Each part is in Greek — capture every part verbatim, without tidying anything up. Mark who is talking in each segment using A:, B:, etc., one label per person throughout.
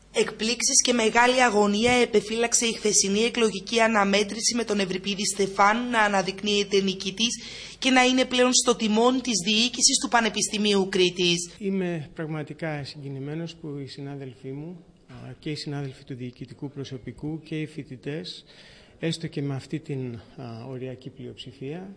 A: Εκπλήξεις και μεγάλη αγωνία επεφύλαξε η χθεσινή εκλογική αναμέτρηση με τον Ευρυπίδη Στεφάνου να αναδεικνύεται νικητής και να είναι πλέον στο τιμόνι της διοίκησης του Πανεπιστημίου Κρήτης.
B: Είμαι πραγματικά συγκινημένος που οι συνάδελφοί μου και οι συνάδελφοι του διοικητικού προσωπικού και οι φοιτητές, έστω και με αυτή την οριακή πλειοψηφία,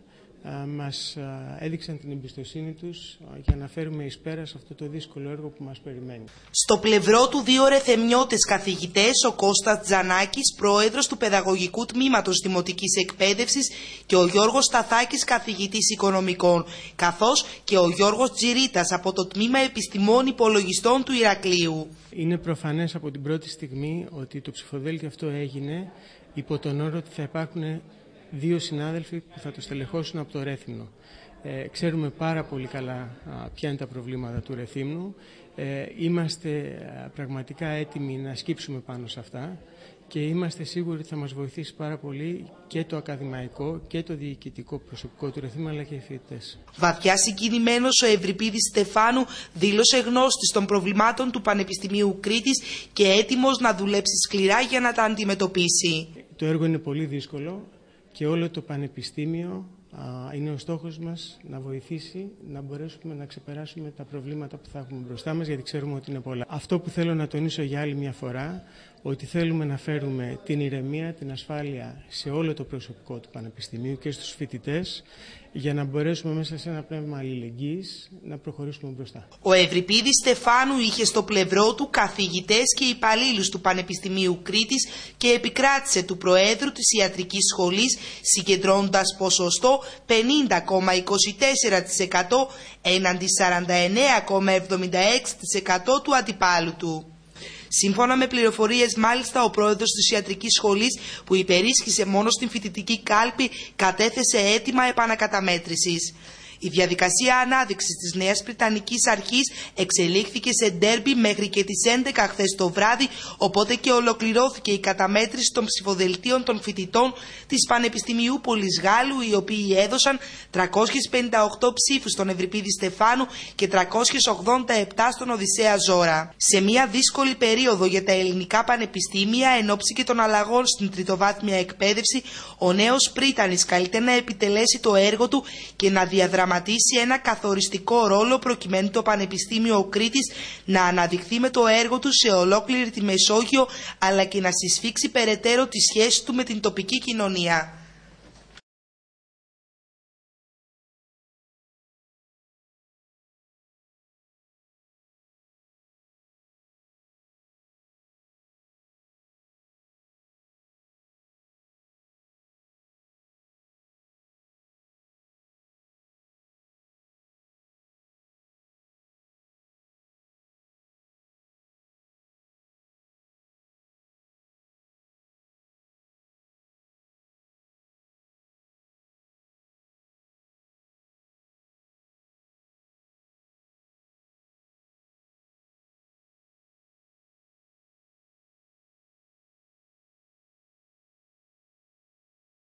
B: μας έδειξαν την εμπιστοσύνη τους για να φέρουμε εις πέρα σε αυτό το δύσκολο έργο που μας περιμένει.
A: Στο πλευρό του δύο ρεθεμιώτες καθηγητές, ο Κώστας Τζανάκης, πρόεδρος του Παιδαγωγικού Τμήματος Δημοτικής Εκπαίδευσης, και ο Γιώργος Σταθάκης, καθηγητής Οικονομικών, καθώς και ο Γιώργος Τζιρίτας από το Τμήμα Επιστημών Υπολογιστών του Ηρακλείου.
B: Είναι προφανές από την πρώτη στιγμή ότι το ψηφοδέλτιο αυτό έγινε υπό τον όρο ότι θα υπάρχουν δύο συνάδελφοι που θα το στελεχώσουν από το Ρέθυμνο. Ε, ξέρουμε πάρα πολύ καλά α, ποια είναι τα προβλήματα του Ρεθύμνου. Ε, είμαστε α, πραγματικά έτοιμοι να σκύψουμε πάνω σε αυτά και είμαστε σίγουροι ότι θα μας βοηθήσει πάρα πολύ και το ακαδημαϊκό και το διοικητικό προσωπικό του Ρεθύμνου, αλλά και οι φοιτητές.
A: Βαθιά συγκινημένος, ο Ευρυπίδης Στεφάνου δήλωσε γνώστης των προβλημάτων του Πανεπιστημίου Κρήτης και έτοιμος να δουλέψει σκληρά για να τα αντιμετωπίσει.
B: Το έργο είναι πολύ δύσκολο. Και όλο το Πανεπιστήμιο α, είναι ο στόχος μας να βοηθήσει να μπορέσουμε να ξεπεράσουμε τα προβλήματα που θα έχουμε μπροστά μας, γιατί ξέρουμε ότι είναι πολλά. Αυτό που θέλω να τονίσω για άλλη μια φορά, ότι θέλουμε να φέρουμε την ηρεμία, την ασφάλεια σε όλο το προσωπικό του Πανεπιστημίου και στους φοιτητές, για να μπορέσουμε μέσα σε ένα πνεύμα αλληλεγγύης να προχωρήσουμε μπροστά.
A: Ο Ευρυπίδης Στεφάνου είχε στο πλευρό του καθηγητές και υπαλλήλους του Πανεπιστημίου Κρήτης και επικράτησε του Προέδρου της Ιατρικής Σχολής, συγκεντρώνοντας ποσοστό πενήντα κόμμα είκοσι τέσσερα τοις εκατό έναντι σαράντα εννέα κόμμα εβδομήντα έξι τοις εκατό του αντιπάλου του. Σύμφωνα με πληροφορίες, μάλιστα, ο πρόεδρος της Ιατρικής Σχολής, που υπερίσχυσε μόνο στην φοιτητική κάλπη, κατέθεσε αίτημα επανακαταμέτρησης. Η διαδικασία ανάδειξης της Νέας Πριτανικής Αρχής εξελίχθηκε σε ντέρμπι μέχρι και τις έντεκα χθες το βράδυ, οπότε και ολοκληρώθηκε η καταμέτρηση των ψηφοδελτίων των φοιτητών της Πανεπιστημίου Πολυσγάλου, οι οποίοι έδωσαν τριακόσιες πενήντα οκτώ ψήφους στον Ευρυπίδη Στεφάνου και τριακόσιες ογδόντα επτά στον Οδυσσέα Ζώρα. Σε μια δύσκολη περίοδο για τα ελληνικά πανεπιστήμια, εν ώψη και των αλλαγών στην τριτοβάθμια εκπαίδευση, ο νέος Πρίτανης καλείται να επιτελέσει το έργο του και να διαδραματίσει ένα καθοριστικό ρόλο προκειμένου το Πανεπιστήμιο Κρήτης να αναδειχθεί με το έργο του σε ολόκληρη τη Μεσόγειο, αλλά και να συσφίξει περαιτέρω τη σχέση του με την τοπική κοινωνία.